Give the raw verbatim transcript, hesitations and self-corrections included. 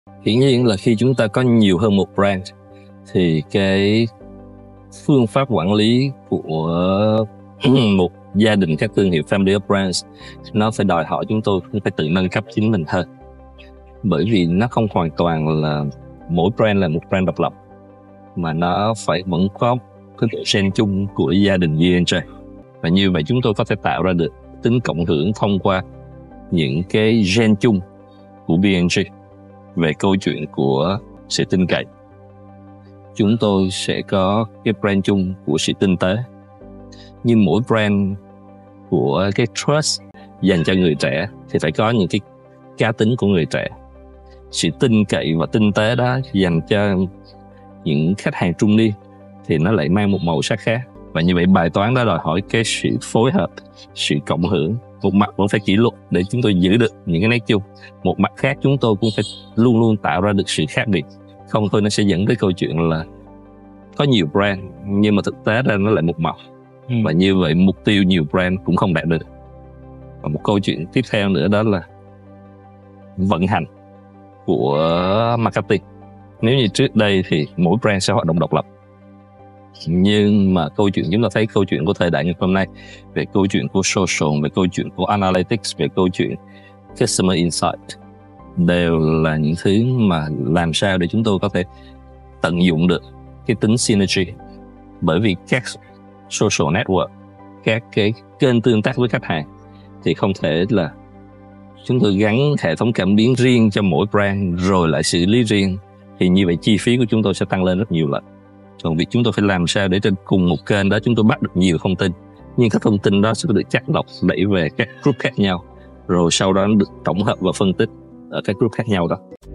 Hiển nhiên là khi chúng ta có nhiều hơn một brand thì cái phương pháp quản lý của một gia đình các thương hiệu family of brands nó phải đòi hỏi chúng tôi phải tự nâng cấp chính mình hơn, bởi vì nó không hoàn toàn là mỗi brand là một brand độc lập, mà nó phải vẫn có cái độ gen chung của gia đình bê and jay. Và như vậy chúng tôi có thể tạo ra được tính cộng hưởng thông qua những cái gen chung của bê and jay về câu chuyện của sự tin cậy. Chúng tôi sẽ có cái brand chung của sự tinh tế, nhưng mỗi brand của cái trust dành cho người trẻ thì phải có những cái cá tính của người trẻ. Sự tin cậy và tinh tế đó dành cho những khách hàng trung niên thì nó lại mang một màu sắc khác. Và như vậy bài toán đó đòi hỏi cái sự phối hợp, sự cộng hưởng. Một mặt vẫn phải kỷ luật để chúng tôi giữ được những cái nét chung, một mặt khác chúng tôi cũng phải luôn luôn tạo ra được sự khác biệt. Không thôi nó sẽ dẫn tới câu chuyện là có nhiều brand nhưng mà thực tế ra nó lại một màu. ừ. Và như vậy mục tiêu nhiều brand cũng không đạt được. Và một câu chuyện tiếp theo nữa đó là vận hành của marketing. Nếu như trước đây thì mỗi brand sẽ hoạt động độc lập, nhưng mà câu chuyện chúng ta thấy câu chuyện của thời đại ngày hôm nay về câu chuyện của social, về câu chuyện của analytics, về câu chuyện customer insight đều là những thứ mà làm sao để chúng tôi có thể tận dụng được cái tính synergy. Bởi vì các social network, các cái kênh tương tác với khách hàng thì không thể là chúng tôi gắn hệ thống cảm biến riêng cho mỗi brand rồi lại xử lý riêng, thì như vậy chi phí của chúng tôi sẽ tăng lên rất nhiều lần. Còn việc chúng tôi phải làm sao để trên cùng một kênh đó chúng tôi bắt được nhiều thông tin, nhưng các thông tin đó sẽ được chắc lọc đẩy về các group khác nhau, rồi sau đó được tổng hợp và phân tích ở các group khác nhau đó.